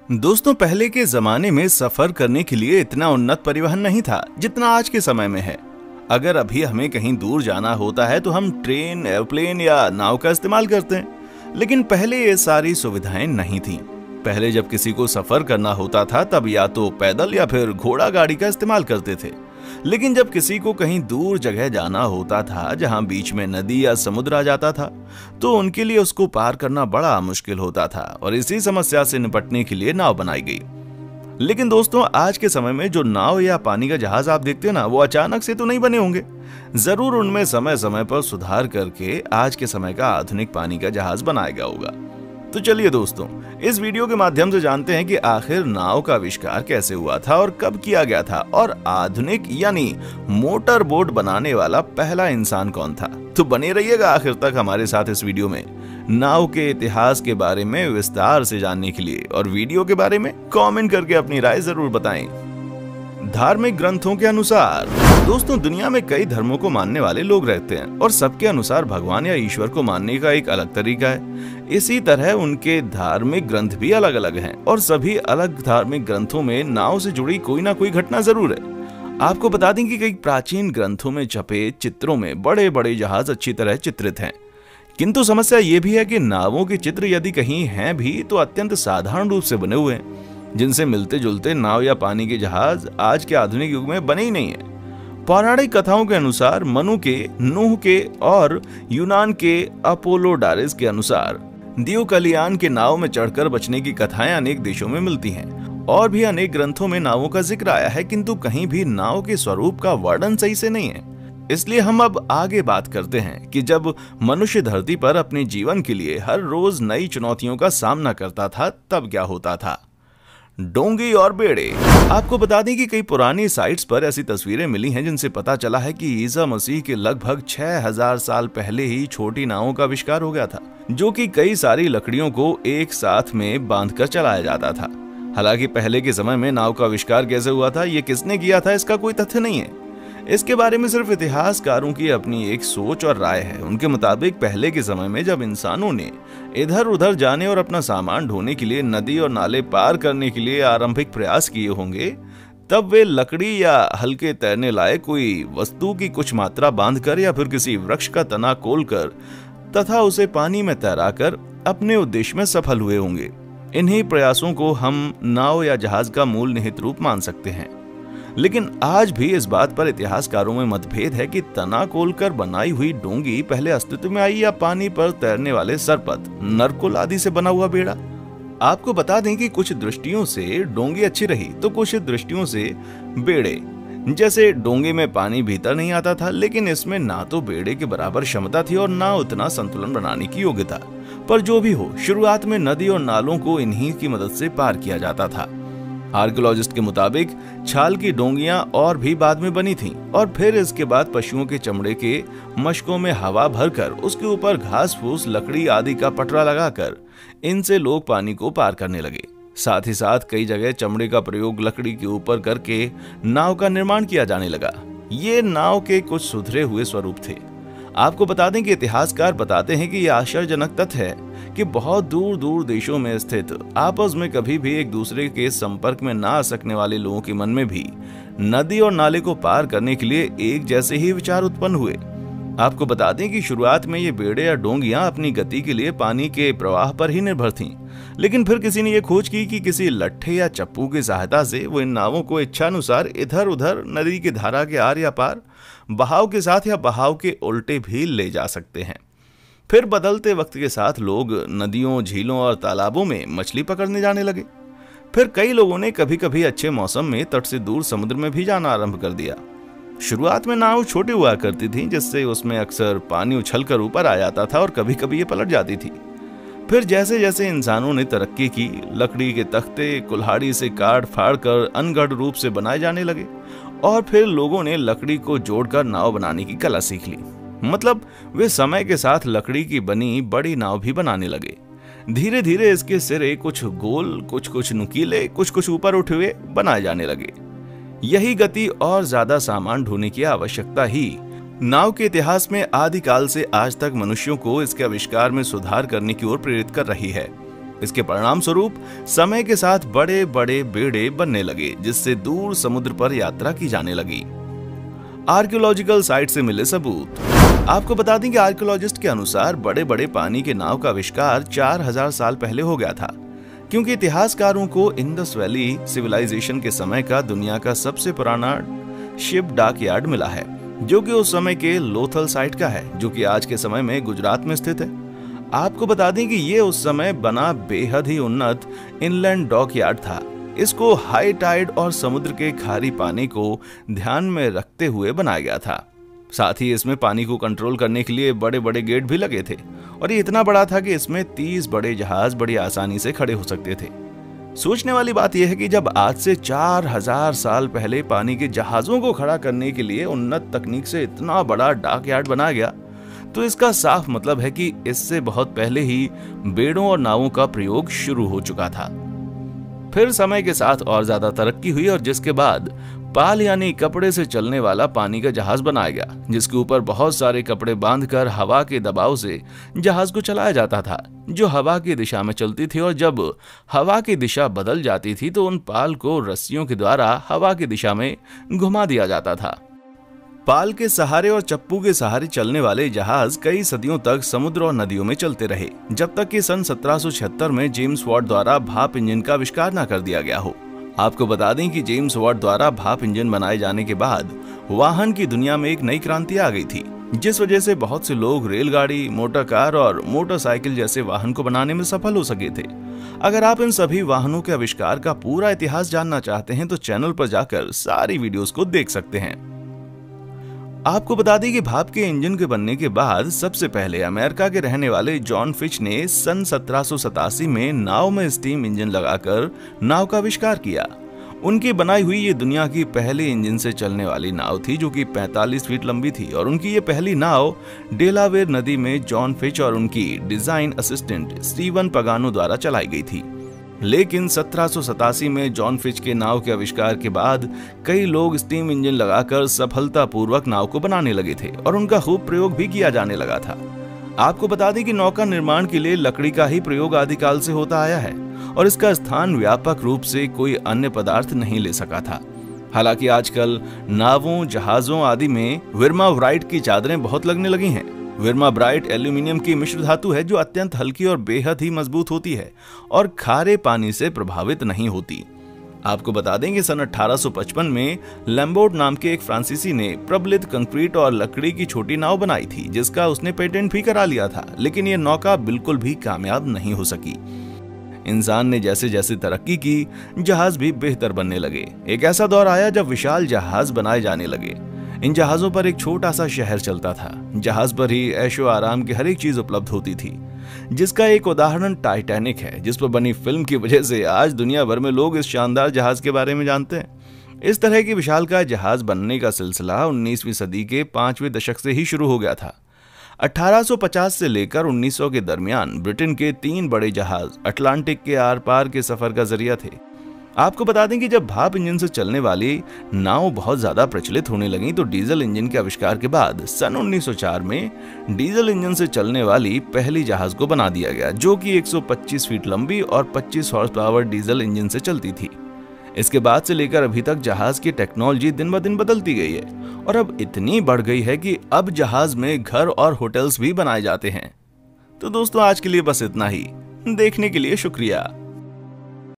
दोस्तों, पहले के जमाने में सफर करने के लिए इतना उन्नत परिवहन नहीं था जितना आज के समय में है। अगर अभी हमें कहीं दूर जाना होता है तो हम ट्रेन, एयरप्लेन या नाव का इस्तेमाल करते हैं, लेकिन पहले ये सारी सुविधाएं नहीं थीं। पहले जब किसी को सफर करना होता था तब या तो पैदल या फिर घोड़ा गाड़ी का इस्तेमाल करते थे। लेकिन जब किसी को कहीं दूर जगह जाना होता था जहां बीच में नदी या समुद्र आ जाता था तो उनके लिए उसको पार करना बड़ा मुश्किल होता था और इसी समस्या से निपटने के लिए नाव बनाई गई। लेकिन दोस्तों, आज के समय में जो नाव या पानी का जहाज आप देखते हैं ना, वो अचानक से तो नहीं बने होंगे। जरूर उनमें समय समय पर सुधार करके आज के समय का आधुनिक पानी का जहाज बनाया गया होगा। तो चलिए दोस्तों, इस वीडियो के माध्यम से जानते हैं कि आखिर नाव का आविष्कार कैसे हुआ था और कब किया गया था और आधुनिक यानी मोटर बोट बनाने वाला पहला इंसान कौन था। तो बने रहिएगा आखिर तक हमारे साथ इस वीडियो में नाव के इतिहास के बारे में विस्तार से जानने के लिए, और वीडियो के बारे में कमेंट करके अपनी राय जरूर बताएं। धार्मिक ग्रंथों के अनुसार दोस्तों, दुनिया में कई धर्मों को मानने वाले लोग रहते हैं और सबके अनुसार भगवान या ईश्वर को मानने का एक अलग तरीका है। इसी तरह उनके धार्मिक ग्रंथ भी अलग अलग हैं और सभी अलग धार्मिक ग्रंथों में नाव से जुड़ी कोई ना कोई घटना जरूर है। आपको बता दें कि कई प्राचीन ग्रंथों में छपे चित्रों में बड़े बड़े जहाज अच्छी तरह चित्रित हैं, किंतु समस्या ये भी है कि नावों के चित्र यदि कहीं हैं भी तो अत्यंत साधारण रूप से बने हुए हैं, जिनसे मिलते जुलते नाव या पानी के जहाज आज के आधुनिक युग में बने ही नहीं है। पौराणिक कथाओं के अनुसार मनु के, नूह के और यूनान के अपोलोडारिस के अनुसार दियोकलियान के नाव में चढ़कर बचने की कथाएं अनेक देशों में मिलती हैं और भी अनेक ग्रंथों में नावों का जिक्र आया है, किंतु कहीं भी नाव के स्वरूप का वर्णन सही से नहीं है। इसलिए हम अब आगे बात करते हैं कि जब मनुष्य धरती पर अपने जीवन के लिए हर रोज नई चुनौतियों का सामना करता था तब क्या होता था। डोंगी और बेड़े। आपको बता दें कि कई पुरानी साइट्स पर ऐसी तस्वीरें मिली हैं जिनसे पता चला है कि ईसा मसीह के लगभग 6000 साल पहले ही छोटी नावों का आविष्कार हो गया था, जो कि कई सारी लकड़ियों को एक साथ में बांधकर चलाया जाता था। हालांकि पहले के समय में नाव का आविष्कार कैसे हुआ था, ये किसने किया था, इसका कोई तथ्य नहीं है। इसके बारे में सिर्फ इतिहासकारों की अपनी एक सोच और राय है। उनके मुताबिक पहले के समय में जब इंसानों ने इधर उधर जाने और अपना सामान ढोने के लिए नदी और नाले पार करने के लिए आरंभिक प्रयास किए होंगे, तब वे लकड़ी या हल्के तैरने लायक कोई वस्तु की कुछ मात्रा बांधकर या फिर किसी वृक्ष का तना खोलकर तथा उसे पानी में तैराकर अपने उद्देश्य में सफल हुए होंगे। इन्हीं प्रयासों को हम नाव या जहाज का मूल निहित रूप मान सकते हैं। लेकिन आज भी इस बात पर इतिहासकारों में मतभेद है कि तना खोलकर बनाई हुई डोंगी पहले अस्तित्व में आई या पानी पर तैरने वाले सरपत, नरकुल आदि से बना हुआ बेड़ा। आपको बता दें कि कुछ दृष्टियों से डोंगी अच्छी रही तो कुछ दृष्टियों से बेड़े, जैसे डोंगे में पानी भीतर नहीं आता था, लेकिन इसमें ना तो बेड़े के बराबर क्षमता थी और ना उतना संतुलन बनाने की योग्यता। पर जो भी हो, शुरुआत में नदी और नालों को इन्हीं की मदद से पार किया जाता था। आर्कियोलॉजिस्ट के मुताबिक छाल की डोंगियां और भी बाद में बनी थीं और फिर इसके बाद पशुओं के चमड़े के मशकों में हवा भरकर उसके ऊपर घास फूस, लकड़ी आदि का पटरा लगाकर इनसे लोग पानी को पार करने लगे। साथ ही साथ कई जगह चमड़े का प्रयोग लकड़ी के ऊपर करके नाव का निर्माण किया जाने लगा। ये नाव के कुछ सुधरे हुए स्वरूप थे। आपको बता दें कि इतिहासकार बताते हैं कि यह आश्चर्यजनक तथ्य है कि बहुत दूर दूर देशों में स्थित आपस में कभी भी एक दूसरे के संपर्क में ना आ सकने वाले लोगों के मन में भी नदी और नाले को पार करने के लिए एक जैसे ही विचार उत्पन्न हुए। आपको बता दें कि शुरुआत में ये बेड़े या डोंगियां अपनी गति के लिए पानी के प्रवाह पर ही निर्भर थीं, लेकिन फिर किसी ने यह खोज की कि किसी लट्ठे या चप्पू की सहायता से वो इन नावों को इच्छानुसार इधर उधर नदी की धारा के आर या पार, बहाव के साथ या बहाव के उल्टे भी ले जा सकते हैं। फिर बदलते वक्त के साथ लोग नदियों, झीलों और तालाबों में मछली पकड़ने जाने लगे। फिर कई लोगों ने कभी कभी अच्छे मौसम में तट से दूर समुद्र में भी जाना आरंभ कर दिया। शुरुआत में नाव छोटी हुआ करती थी, जिससे उसमें अक्सर पानी उछलकर ऊपर आ जाता था और कभी कभी ये पलट जाती थी। फिर जैसे जैसे इंसानों ने तरक्की की, लकड़ी के तख्ते कुल्हाड़ी से काट फाड़ कर अनगढ़ रूप से बनाए जाने लगे और फिर लोगों ने लकड़ी को जोड़कर नाव बनाने की कला सीख ली। मतलब वे समय के साथ लकड़ी की बनी बड़ी नाव भी बनाने लगे। धीरे धीरे इसके सिरे कुछ गोल, कुछ नुकीले, कुछ ऊपर उठे हुए बनाए जाने लगे। यही गति और ज्यादा सामान ढोने की आवश्यकता ही नाव के इतिहास में आदिकाल से आज तक मनुष्यों को इसके आविष्कार में सुधार करने की ओर प्रेरित कर रही है। इसके परिणाम स्वरूप समय के साथ बड़े बड़े बेड़े बनने लगे, जिससे दूर समुद्र पर यात्रा की जाने लगी। आर्कियोलॉजिकल साइट से मिले सबूत। आपको बता दें कि आर्कियोलॉजिस्ट के अनुसार बड़े बड़े पानी के नाव का आविष्कार 4000 साल पहले हो गया था, क्योंकि इतिहासकारों को इंडस वैली सिविलाइजेशन के समय का दुनिया का सबसे पुराना शिप डॉक यार्ड मिला है, जो कि उस समय के लोथल साइट का है, जो कि आज के समय में गुजरात में स्थित है। आपको बता दें कि ये उस समय बना बेहद ही उन्नत इनलैंड डॉक यार्ड था। इसको हाई टाइड और समुद्र के खारी पानी को ध्यान में रखते हुए बनाया गया था। साथ ही इसमें पानी को कंट्रोल करने के लिए बड़े बड़े गेट भी लगे थे, और ये इतना बड़ा था कि इसमें 30 बड़े जहाज बड़ी आसानी से खड़े हो सकते थे। सोचने वाली बात यह है कि जब आज से 4000 साल पहले पानी के जहाजों को खड़ा करने के लिए उन्नत तकनीक से इतना बड़ा डॉक यार्ड बनाया गया, तो इसका साफ मतलब है कि इससे बहुत पहले ही बेड़ों और नावों का प्रयोग शुरू हो चुका था। फिर समय के साथ और ज्यादा तरक्की हुई, और जिसके बाद पाल यानी कपड़े से चलने वाला पानी का जहाज बनाया गया, जिसके ऊपर बहुत सारे कपड़े बांधकर हवा के दबाव से जहाज को चलाया जाता था, जो हवा की दिशा में चलती थी। और जब हवा की दिशा बदल जाती थी तो उन पाल को रस्सियों के द्वारा हवा की दिशा में घुमा दिया जाता था। पाल के सहारे और चप्पू के सहारे चलने वाले जहाज कई सदियों तक समुद्र और नदियों में चलते रहे, जब तक कि सन 1776 में जेम्स वाट द्वारा भाप इंजन का आविष्कार न कर दिया गया हो। आपको बता दें कि जेम्स वाट द्वारा भाप इंजन बनाए जाने के बाद वाहन की दुनिया में एक नई क्रांति आ गई थी, जिस वजह से बहुत से लोग रेलगाड़ी, मोटर कार और मोटरसाइकिल जैसे वाहन को बनाने में सफल हो सके थे। अगर आप इन सभी वाहनों के आविष्कार का पूरा इतिहास जानना चाहते हैं तो चैनल पर जाकर सारी वीडियोस को देख सकते हैं। आपको बता दें कि भाप के इंजन के बनने के बाद सबसे पहले अमेरिका के रहने वाले जॉन फिच ने सन 1787 में नाव में स्टीम इंजन लगाकर नाव का आविष्कार किया। उनकी बनाई हुई ये दुनिया की पहली इंजन से चलने वाली नाव थी, जो कि 45 फीट लंबी थी, और उनकी ये पहली नाव डेलावेयर नदी में जॉन फिच और उनकी डिजाइन असिस्टेंट स्टीवन पगानो द्वारा चलाई गई थी। लेकिन 1787 में जॉन फिच के नाव के आविष्कार के बाद कई लोग स्टीम इंजन लगाकर सफलतापूर्वक नाव को बनाने लगे थे, और उनका खूब प्रयोग भी किया जाने लगा था। आपको बता दें कि नौका निर्माण के लिए लकड़ी का ही प्रयोग आदिकाल से होता आया है, और इसका स्थान व्यापक रूप से कोई अन्य पदार्थ नहीं ले सका था। हालांकि आजकल नावों, जहाजों आदि में विर्माव्राइट की चादरें बहुत लगने लगी हैं। विर्माब्राइट एल्यूमिनियम की मिश्र धातु है, जो अत्यंत हल्की और बेहद ही मजबूत होती है और खारे पानी से प्रभावित नहीं होती। आपको बता दें कि सन 1855 में लैम्बोर्ट नाम के एक फ्रांसीसी ने प्रबलित कंक्रीट और लकड़ी की छोटी नाव बनाई थी, जिसका उसने पेटेंट भी करा लिया था, लेकिन यह नौका बिल्कुल भी कामयाब नहीं हो सकी। इंसान ने जैसे जैसे तरक्की की, जहाज भी बेहतर बनने लगे। एक ऐसा दौर आया जब विशाल जहाज बनाए जाने लगे। इन जहाजों पर एक छोटा सा शहर चलता था। जहाज पर ही ऐशो आराम की हर एक चीज उपलब्ध होती थी, जिसका एक उदाहरण टाइटैनिक है, जिस पर बनी फिल्म की वजह से आज दुनिया भर में लोग इस शानदार जहाज के बारे में जानते हैं। इस तरह की विशालकाय जहाज बनने का सिलसिला 19वीं सदी के 5वें दशक से ही शुरू हो गया था। 1850 से लेकर 1900 के दरमियान ब्रिटेन के 3 बड़े जहाज अटलांटिक के आर पार के सफर का जरिया थे। आपको बता दें कि जब भाप इंजन से चलने वाली नाव बहुत ज्यादा प्रचलित होने लगी, तो डीजल इंजन के आविष्कार के बाद सन 1904 में डीजल इंजन से चलने वाली पहली जहाज को बना दिया गया, जो कि 125 फीट लंबी और 25 हॉर्स पावर डीजल इंजन से चलती थी। इसके बाद से लेकर अभी तक जहाज की टेक्नोलॉजी दिन ब दिन बदलती गई है, और अब इतनी बढ़ गई है कि अब जहाज में घर और होटल्स भी बनाए जाते हैं। तो दोस्तों, आज के लिए बस इतना ही। देखने के लिए शुक्रिया।